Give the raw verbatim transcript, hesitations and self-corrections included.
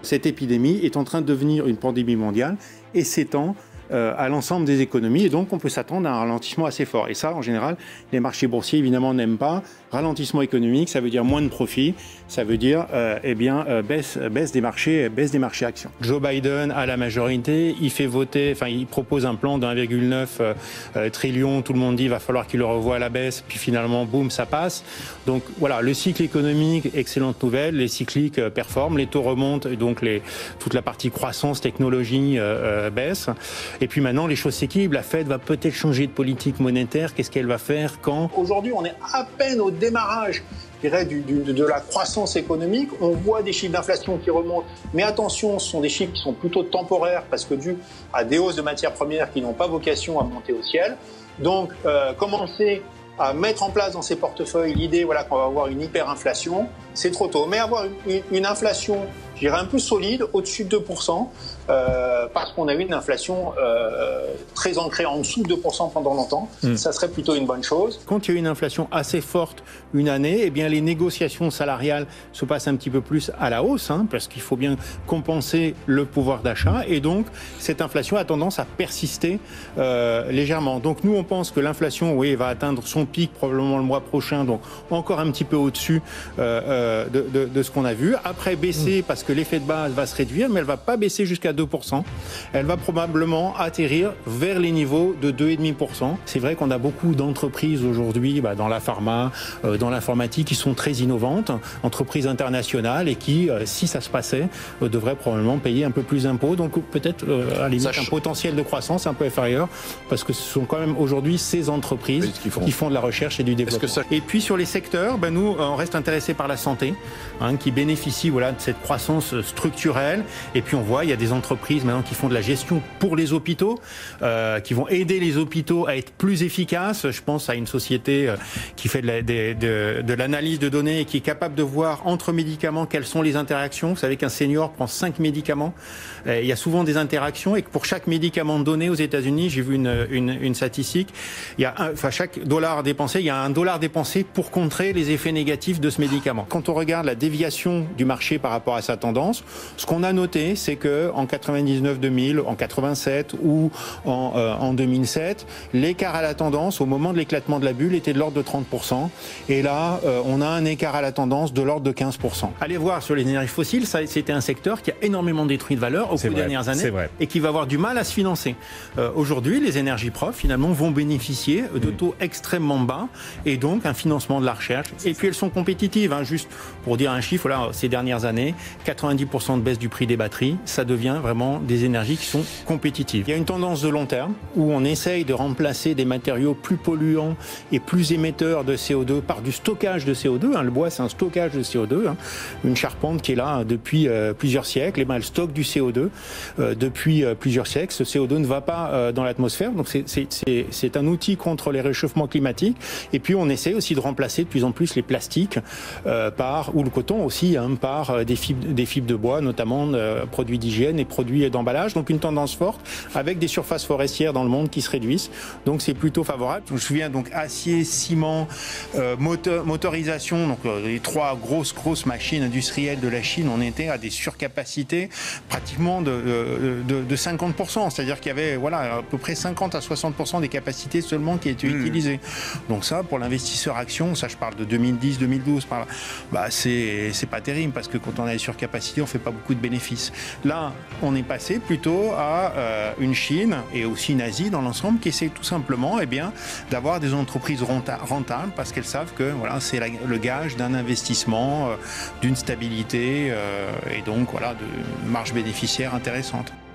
cette épidémie est en train de devenir une pandémie mondiale et s'étend Euh, à l'ensemble des économies, et donc on peut s'attendre à un ralentissement assez fort. Et ça, en général, les marchés boursiers, évidemment, n'aiment pas. Ralentissement économique, ça veut dire moins de profit, ça veut dire euh, eh bien, euh, baisse, baisse, des marchés, baisse des marchés actions. Joe Biden a la majorité, il fait voter, enfin, il propose un plan d'un virgule neuf euh, trillion, tout le monde dit qu'il va falloir qu'il le revoie à la baisse, puis finalement, boum, ça passe. Donc voilà, le cycle économique, excellente nouvelle, les cycliques euh, performent, les taux remontent, et donc les, toute la partie croissance, technologie euh, euh, baisse. Et puis maintenant, les choses s'équilibrent. La Fed va peut-être changer de politique monétaire. Qu'est-ce qu'elle va faire, quand? Aujourd'hui, on est à peine au démarrage, je dirais, du, du, de la croissance économique. On voit des chiffres d'inflation qui remontent. Mais attention, ce sont des chiffres qui sont plutôt temporaires parce que dû à des hausses de matières premières qui n'ont pas vocation à monter au ciel. Donc, euh, commencer à mettre en place dans ces portefeuilles l'idée voilà, qu'on va avoir une hyperinflation, c'est trop tôt. Mais avoir une, une, une inflation, je dirais, un peu solide, au-dessus de deux pour cent, euh, parce qu'on a eu une inflation euh, très ancrée en dessous de deux pour cent pendant longtemps, mmh. ça serait plutôt une bonne chose. Quand il y a une inflation assez forte une année, eh bien les négociations salariales se passent un petit peu plus à la hausse, hein, parce qu'il faut bien compenser le pouvoir d'achat, et donc cette inflation a tendance à persister euh, légèrement. Donc nous, on pense que l'inflation, oui, va atteindre son pic probablement le mois prochain, donc encore un petit peu au-dessus euh, euh, de, de, de ce qu'on a vu. Après, baisser, mmh. parce que l'effet de base va se réduire, mais elle ne va pas baisser jusqu'à deux pour cent. Elle va probablement atterrir vers les niveaux de deux virgule cinq pour cent. C'est vrai qu'on a beaucoup d'entreprises aujourd'hui bah, dans la pharma, euh, dans l'informatique, qui sont très innovantes, entreprises internationales, et qui, euh, si ça se passait, euh, devraient probablement payer un peu plus d'impôts. Donc peut-être euh, à la limite un potentiel de croissance un peu inférieur, parce que ce sont quand même aujourd'hui ces entreprises qui font. qui font de la recherche et du développement. Ça... Et puis sur les secteurs, ben nous, on reste intéressés par la santé, hein, qui bénéficie voilà, de cette croissance structurelle. Et puis on voit, il y a des entreprises maintenant qui font de la gestion pour les hôpitaux, euh, qui vont aider les hôpitaux à être plus efficaces. Je pense à une société euh, qui fait de, la, de, de, de l'analyse de données et qui est capable de voir entre médicaments quelles sont les interactions. Vous savez qu'un senior prend cinq médicaments. Euh, il y a souvent des interactions, et que pour chaque médicament donné aux États-Unis, j'ai vu une, une, une statistique, il y a un, enfin chaque dollar dépensé, il y a un dollar dépensé pour contrer les effets négatifs de ce médicament. Quand on regarde la déviation du marché par rapport à sa tendance, ce qu'on a noté, c'est que en quatre-vingt-dix-neuf deux mille, en quatre-vingt-sept ou en, euh, en deux mille sept, l'écart à la tendance au moment de l'éclatement de la bulle était de l'ordre de trente pour cent. Et là, euh, on a un écart à la tendance de l'ordre de quinze pour cent. Allez voir sur les énergies fossiles, ça, c'était un secteur qui a énormément détruit de valeur au cours des dernières années et qui va avoir du mal à se financer. Euh, aujourd'hui, les énergies propres, finalement, vont bénéficier de taux extrêmement bas, et donc un financement de la recherche. Et puis elles sont compétitives, hein, juste pour dire un chiffre, là, ces dernières années, quatre-vingt-dix pour cent de baisse du prix des batteries, ça devient vraiment des énergies qui sont compétitives. Il y a une tendance de long terme où on essaye de remplacer des matériaux plus polluants et plus émetteurs de C O deux par du stockage de C O deux. Hein. Le bois, c'est un stockage de C O deux. Hein. Une charpente qui est là depuis euh, plusieurs siècles, et ben, elle stocke du C O deux euh, depuis euh, plusieurs siècles. Ce C O deux ne va pas euh, dans l'atmosphère, donc c'est, c'est, c'est, c'est un outil contre les réchauffements climatiques. Et puis on essaie aussi de remplacer de plus en plus les plastiques euh, par, ou le coton aussi, hein, par euh, des, fibres, des fibres de bois, notamment euh, produits d'hygiène et produits d'emballage. Donc une tendance forte avec des surfaces forestières dans le monde qui se réduisent. Donc c'est plutôt favorable. Je me souviens donc acier, ciment, euh, moteur, motorisation, donc euh, les trois grosses grosses machines industrielles de la Chine, on était à des surcapacités pratiquement de, de, de cinquante pour cent. C'est-à-dire qu'il y avait voilà, à peu près cinquante à soixante pour cent des capacités seulement qui étaient mmh. utilisées. Donc ça, pour l'investisseur action, ça je parle de deux mille dix deux mille douze, par là, bah c'est, c'est pas terrible, parce que quand on a des surcapacités, on fait pas beaucoup de bénéfices. Là, on est passé plutôt à euh, une Chine et aussi une Asie dans l'ensemble qui essaie tout simplement eh bien, d'avoir des entreprises rentables, parce qu'elles savent que voilà, c'est la, le gage d'un investissement, euh, d'une stabilité euh, et donc voilà, de marge bénéficiaire intéressante.